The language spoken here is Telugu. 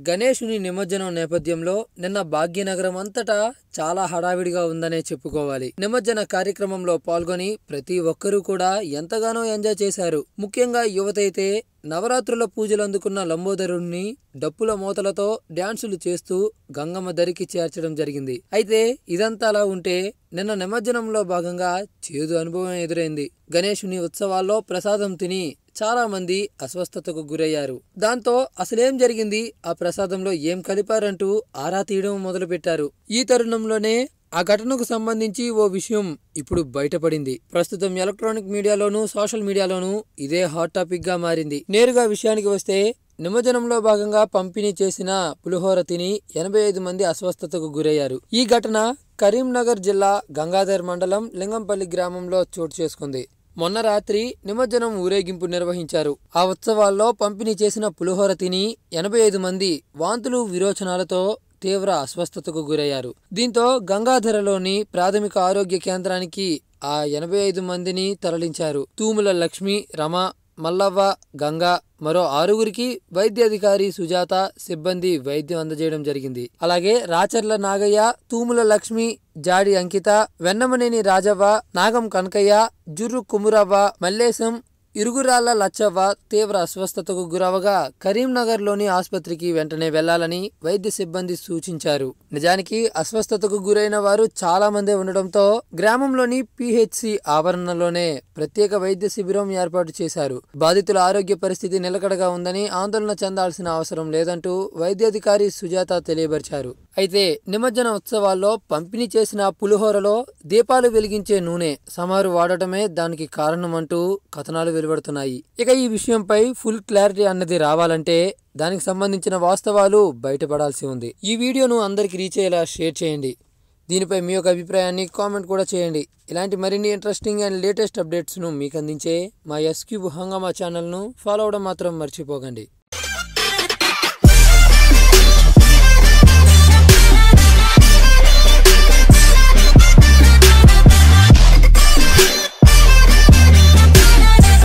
గణేశుని నిమజ్జనం నేపథ్యంలో నిన్న భాగ్యనగరం అంతటా చాలా హడావిడిగా ఉందనే చెప్పుకోవాలి. నిమజ్జన కార్యక్రమంలో పాల్గొని ప్రతి ఒక్కరూ కూడా ఎంతగానో ఎంజాయ్ చేశారు. ముఖ్యంగా యువతైతే నవరాత్రుల పూజలు అందుకున్న లంబోదరుణ్ణి డప్పుల మోతలతో డ్యాన్సులు చేస్తూ గంగమ్మ దరికి చేర్చడం జరిగింది. అయితే ఇదంతా అలా ఉంటే నిన్న నిమజ్జనంలో భాగంగా చేదు అనుభవం ఎదురైంది. గణేశుని ఉత్సవాల్లో ప్రసాదం తిని చాలా మంది అస్వస్థతకు గురయ్యారు. దాంతో అసలేం జరిగింది, ఆ ప్రసాదంలో ఏం కలిపారంటూ ఆరా తీయడం మొదలుపెట్టారు. ఈ తరుణంలోనే ఆ ఘటనకు సంబంధించి ఓ విషయం ఇప్పుడు బయటపడింది. ప్రస్తుతం ఎలక్ట్రానిక్ మీడియాలోనూ సోషల్ మీడియాలోనూ ఇదే హాట్ టాపిక్ గా మారింది. నేరుగా విషయానికి వస్తే నిమజ్జనంలో భాగంగా పంపిణీ చేసిన పులిహోర తిని 85 మంది అస్వస్థతకు గురయ్యారు. ఈ ఘటన కరీంనగర్ జిల్లా గంగాధర్ మండలం లింగంపల్లి గ్రామంలో చోటు చేసుకుంది. మొన్న రాత్రి నిమజ్జనం ఊరేగింపు నిర్వహించారు. ఆ ఉత్సవాల్లో పంపిణీ చేసిన పులిహోర తిని 85 మంది వాంతులు విరోచనాలతో తీవ్ర అస్వస్థతకు గురయ్యారు. దీంతో గంగాధరలోని ప్రాథమిక ఆరోగ్య కేంద్రానికి ఆ 85 మందిని తరలించారు. తూముల లక్ష్మి, రమ, మల్లవ్వ, గంగా, మరో 6గురికి వైద్యాధికారి సుజాత సిబ్బంది వైద్యం అందజేయడం జరిగింది. అలాగే రాచర్ల నాగయ్య, తూముల లక్ష్మి, జాడి అంకిత, వెన్నమనేని రాజవ్వ, నాగం కనకయ్య, జుర్రు కుమురవ్వ, మల్లేశం, ఇరుగురాళ్ల లచ్చవ్వ తీవ్ర అస్వస్థతకు గురవగా కరీంనగర్లోని ఆసుపత్రికి వెంటనే వెళ్లాలని వైద్య సిబ్బంది సూచించారు. నిజానికి అస్వస్థతకు గురైన వారు చాలా మందే ఉండడంతో గ్రామంలోని పిహెచ్సి ఆవరణలోనే ప్రత్యేక వైద్య శిబిరం ఏర్పాటు చేశారు. బాధితుల ఆరోగ్య పరిస్థితి నిలకడగా ఉందని ఆందోళన చెందాల్సిన అవసరం లేదంటూ వైద్యాధికారి సుజాత తెలియపరిచారు. అయితే నిమజ్జన ఉత్సవాల్లో పంపిణీ చేసిన పులిహోరలో దీపాలు వెలిగించే నూనె సమారు వాడటమే దానికి కారణమంటూ కథనాలు వెలువడుతున్నాయి. ఇక ఈ విషయంపై ఫుల్ క్లారిటీ అన్నది రావాలంటే దానికి సంబంధించిన వాస్తవాలు బయటపడాల్సి ఉంది. ఈ వీడియోను అందరికి రీచ్ అయ్యేలా షేర్ చేయండి. దీనిపై మీ యొక్క అభిప్రాయాన్ని కామెంట్ కూడా చేయండి. ఇలాంటి మరిన్ని ఇంట్రెస్టింగ్ అండ్ లేటెస్ట్ అప్డేట్స్ను మీకు అందించే మా ఎస్క్యూబ్ హంగామా ఛానల్ను ఫాలో అవడం మాత్రం మర్చిపోకండి.